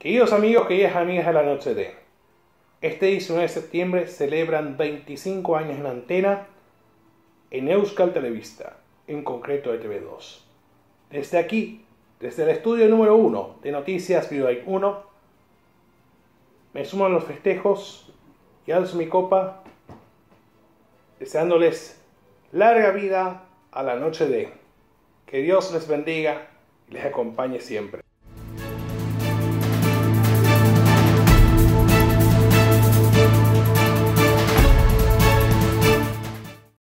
Queridos amigos, queridas amigas de la Noche D, este 19 de septiembre celebran 25 años en antena en Euskal Telebista, en concreto de TV2. Desde aquí, desde el estudio número 1 de Noticias Bidaia 1, me sumo a los festejos y alzo mi copa, deseándoles larga vida a la Noche D. Que Dios les bendiga y les acompañe siempre.